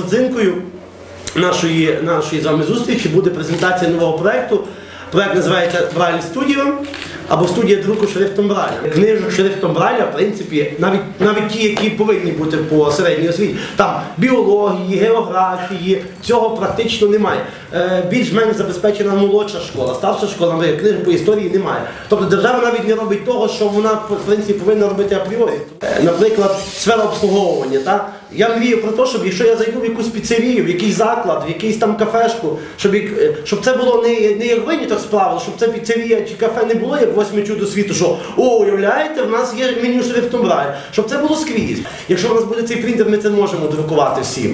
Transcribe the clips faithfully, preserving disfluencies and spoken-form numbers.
родзинкою нашої, нашої з вами зустрічі буде презентація нового проєкту. Проєкт називається Braille Studio або студія друку шрифтом Брайля. Книжок шрифтом Брайля, в принципі, навіть, навіть ті, які повинні бути по середній освіті, там біології, географії, цього практично немає. Е, більш-менш забезпечена молодша школа, старша школа, наприклад, книжок по історії немає. Тобто держава навіть не робить того, що вона, в принципі, повинна робити апріорі. Е, наприклад, сфера обслуговування. Та? Я мрію про те, щоб якщо я зайду в якусь піцерію, в якийсь заклад, в якийсь там кафешку, щоб, щоб це було не, не як виняток справи, щоб це піцерія чи кафе не було як восьме чудо світу, що о, уявляєте, в нас є меню шрифтом Брайля. Щоб це було скрізь. Якщо в нас буде цей принтер, ми це можемо друкувати всім.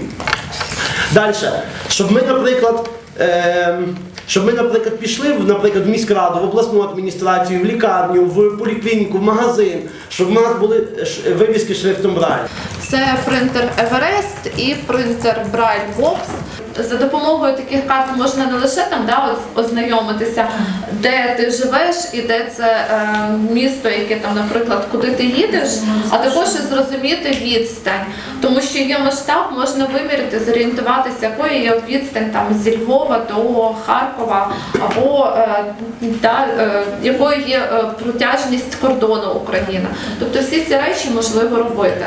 Далі, щоб ми, наприклад, е Щоб ми, наприклад, пішли наприклад, в міськраду, в обласну адміністрацію, в лікарню, в поліклініку, в магазин, щоб в нас були вивіски шрифтом Брайля. Це принтер Еверест і принтер Braille Box. За допомогою таких карт можна не лише там, да, ознайомитися, де ти живеш і де це е, місто, яке там, наприклад, куди ти їдеш, а також і зрозуміти відстань. Тому що є масштаб, можна виміряти, зорієнтуватися, якою є відстань там, зі Львова до Харкова, або е, да, е, якою є е, протяжність кордону України. Тобто всі ці речі можливо робити.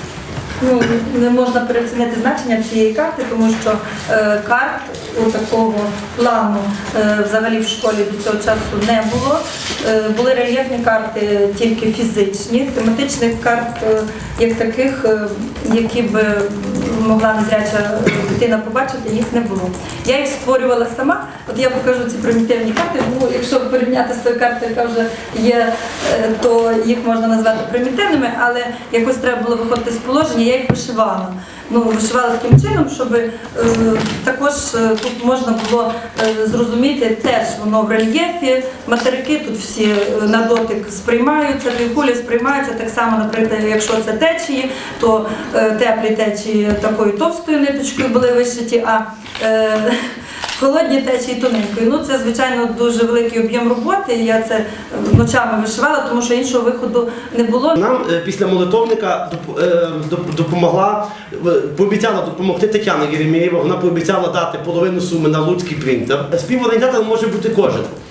Ну, не можна переоцінити значення цієї карти, тому що е, карт у такого плану е, взагалі в школі до цього часу не було. Е, були рельєфні карти тільки фізичні, тематичних карт, е, як таких, е, які б могла незряча дитина побачити, їх не було. Я їх створювала сама. От я покажу ці примітивні карти, бо якщо порівняти з тою картою, яка вже є, е, то їх можна назвати примітивними, але якось треба було виходити з положення. Я їх вишивала. Ну, вишивала таким чином, щоб е, також е, тут можна було е, зрозуміти, теж воно в рельєфі, материки тут всі е, на дотик сприймаються, півкулі сприймаються, так само, наприклад, якщо це течії, то е, теплі течії такою товстою ниточкою були вишиті, а е, холодні течії тоненькою. Ну, це, звичайно, дуже великий об'єм роботи, я це ночами вишивала, тому що іншого виходу не було. Нам е, після молитовника доп, е, доп, допомогла, пообіцяла допомогти Тетяна Єремєєва, вона пообіцяла дати половину суми на луцький принтер. Співорганізатором може бути кожен.